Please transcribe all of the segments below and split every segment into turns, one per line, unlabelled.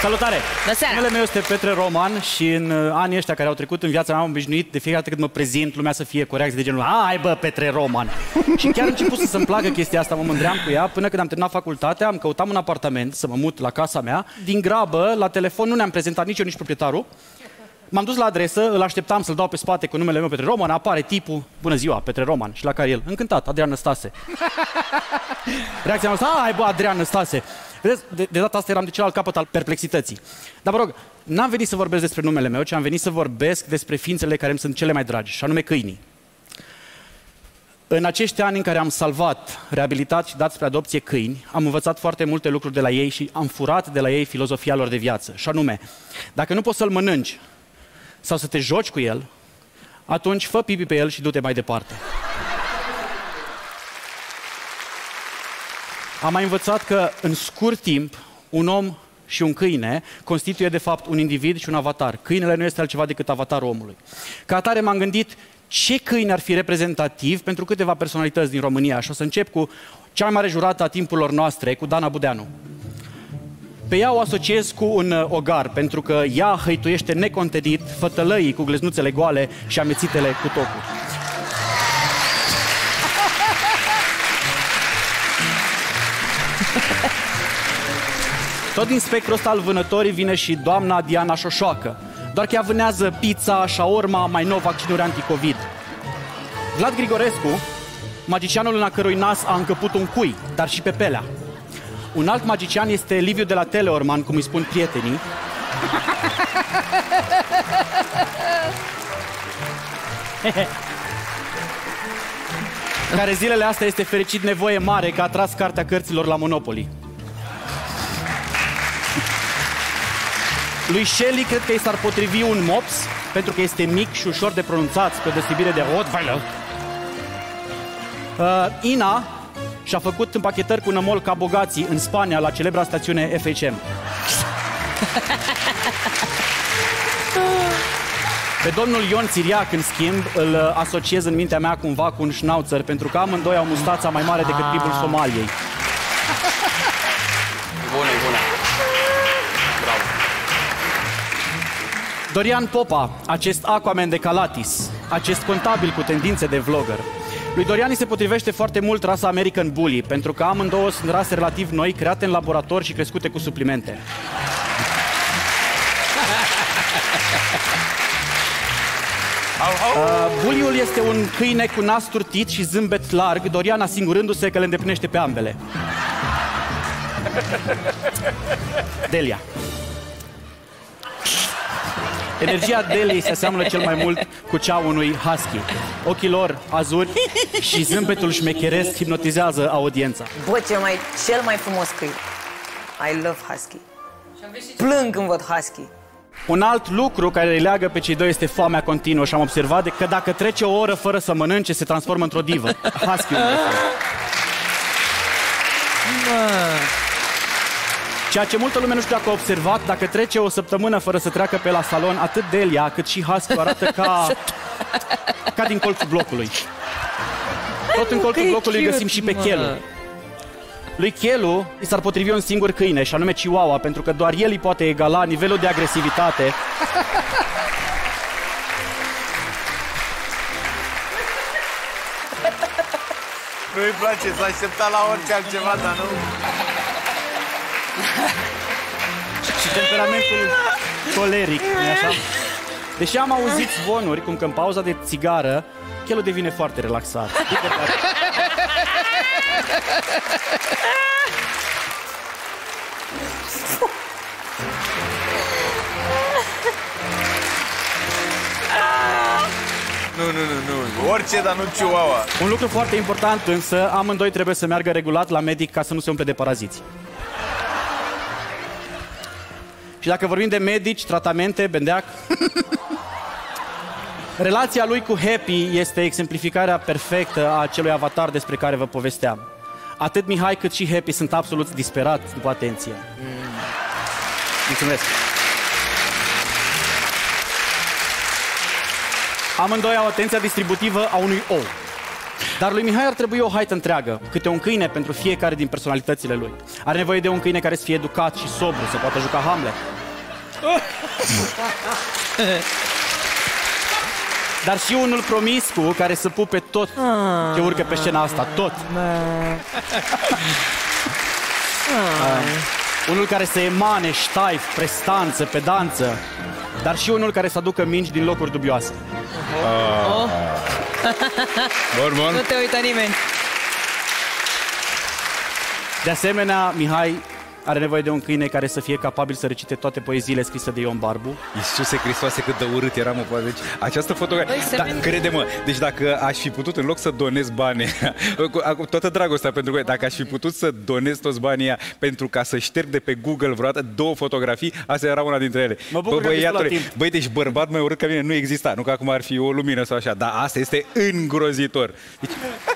Salutare!
Bună seara!
Numele meu este Petre Roman și în anii ăștia care au trecut în viața mea am obișnuit de fiecare dată când mă prezint lumea să fie cu reacții de genul hai bă, Petre Roman! Și chiar a început să-mi placă chestia asta, mă mândream cu ea până când am terminat facultatea, am căutat un apartament să mă mut la casa mea. Din grabă, la telefon nu ne-am prezentat nici eu, nici proprietarul. M-am dus la adresă, îl așteptam să-l dau pe spate cu numele meu Petre Roman, apare tipul, bună ziua, Petre Roman, și la care el, încântat, Adrian Năstase. Reacția mea a fost, hai bă, Adrian Năstase. Vedeți, de data asta eram de celălalt capăt al perplexității. Dar vă rog, n-am venit să vorbesc despre numele meu, ci am venit să vorbesc despre ființele care îmi sunt cele mai dragi, și anume câinii. În acești ani în care am salvat, reabilitat și dat spre adopție câini, am învățat foarte multe lucruri de la ei și am furat de la ei filozofia lor de viață. Și anume, dacă nu poți să-l mănânci sau să te joci cu el, atunci fă pipi pe el și du-te mai departe. Am mai învățat că în scurt timp, un om și un câine constituie de fapt un individ și un avatar. Câinele nu este altceva decât avatarul omului. Ca atare m-am gândit ce câine ar fi reprezentativ pentru câteva personalități din România. Și o să încep cu cea mai mare jurată a timpurilor noastre, cu Dana Budeanu. Pe ea o asociez cu un ogar, pentru că ea hăituiește necontenit fătălăii cu gleznuțele goale și amețitele cu tocul. Tot din spectrul ăsta al vânătorii vine și doamna Diana Șoșoacă. Doar că ea vânează pizza, shaorma, mai nou vaccinuri anticovid. Vlad Grigorescu, magicianul în a cărui nas a încăput un cui, dar și pepelea. Un alt magician este Liviu de la Teleorman, cum îi spun prietenii. Care zilele astea este fericit nevoie mare că a tras cartea cărților la Monopoly. Lui Shelley cred că i s-ar potrivi un mops, pentru că este mic și ușor de pronunțat, spre deosebire de Rottweiler. Ina și-a făcut împachetări cu nămol ca bogații în Spania, la celebra stațiune FHM. Pe domnul Ion Țiriac, în schimb, îl asociez în mintea mea cumva cu un schnauzer, pentru că amândoi au mustața mai mare decât PIB-ul Somaliei.
Bună, bună. Bravo.
Dorian Popa, acest Aquaman de Calatis, acest contabil cu tendințe de vlogger. Lui Dorian îi se potrivește foarte mult rasa American Bully, pentru că amândouă sunt rase relativ noi, create în laborator și crescute cu suplimente. Bulliul este un câine cu nas turtit și zâmbet larg, Dorian asigurându-se că le îndeplinește pe ambele. Delia. Energia Deliei se aseamănă cel mai mult cu cea unui husky. Ochii lor azuri și zâmbetul șmecheresc hipnotizează audiența.
Bă, cel mai frumos câine. I love husky. Plâng când văd husky.
Un alt lucru care îi leagă pe cei doi este foamea continuă și am observat că dacă trece o oră fără să mănânce, se transformă într-o divă. Husky-ul. Ceea ce multă lume nu știu dacă a observat, dacă trece o săptămână fără să treacă pe la salon, atât Delia cât și husky arată ca din colțul blocului. Tot în colțul blocului găsim și pe Chelu. Lui Chelu i s-ar potrivi un singur câine, și anume Chihuahua, pentru că doar el îi poate egala nivelul de agresivitate.
Nu-i place, s-a așteptat la orice altceva, dar nu...
Și temperamentul coleric, nu-i așa? Deși am auzit zvonuri cum că în pauza de țigară Chelu devine foarte relaxat.
Nu. Orice, dar nu Chihuahua.
Un lucru foarte important însă, amândoi trebuie să meargă regulat la medic ca să nu se umple de paraziți. Și dacă vorbim de medici, tratamente, bendeac... Relația lui cu Happy este exemplificarea perfectă a acelui avatar despre care vă povesteam. Atât Mihai cât și Happy sunt absolut disperați după atenție. Mulțumesc! Amândoi au atenția distributivă a unui ou. Dar lui Mihai ar trebui o haită întreagă, câte un câine pentru fiecare din personalitățile lui. Are nevoie de un câine care să fie educat și sobru, să poată juca Hamlet. Dar și unul promiscu care să pupe tot ce urcă pe scena asta, tot. Unul care să emane ștaif, prestanță, pedanță, dar și unul care să aducă mingi din locuri dubioase.
Nu te uită nimeni.
De asemenea, Mihai are nevoie de un câine care să fie capabil să recite toate poeziile scrise de Ion Barbu.
Iisuse Hristoase, cât de urât era, mă, deci această fotografie... Da, crede-mă, deci dacă aș fi putut, în loc să donez banii, cu toată dragostea pentru că dacă aș fi putut să donez toți banii aia pentru ca să șterg de pe Google vreodată 2 fotografii, asta era una dintre ele.
Mă bucur că ai la timp.
Băi, deci bărbat mai urât ca mine nu exista, nu că acum ar fi o lumină sau așa, dar asta este îngrozitor. Deci...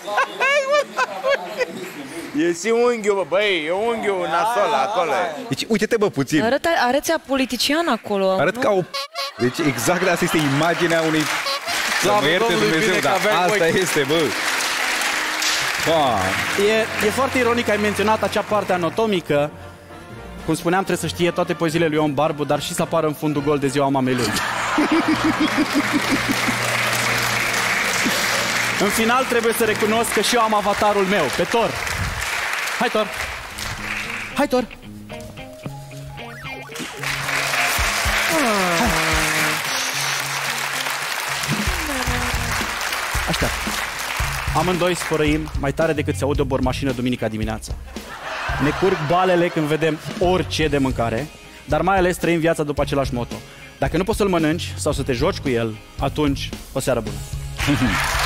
E și unghiul, bă, băi, e unghiul nasol acolo.
Deci, uite-te, bă, puțin.
Arăți-a politician acolo.
Arăt ca o... Deci, exact asta este imaginea unei... Să mă ierte Dumnezeu, dar asta este, bă.
E foarte ironic că ai menționat acea parte anatomică. Cum spuneam, trebuie să știe toate poeziile lui Ion Barbu, dar și să apară în fundul gol de ziua mamei lui. În final, trebuie să recunosc că și eu am avatarul meu, pe Thor. Hai, Thor! Hai, Thor! Așteaptă. Amândoi sfărăim mai tare decât se aude o bormașină duminica dimineața. Ne curg balele când vedem orice de mâncare, dar mai ales trăim viața după același moto. Dacă nu poți să-l mănânci sau să te joci cu el, atunci o seară bună.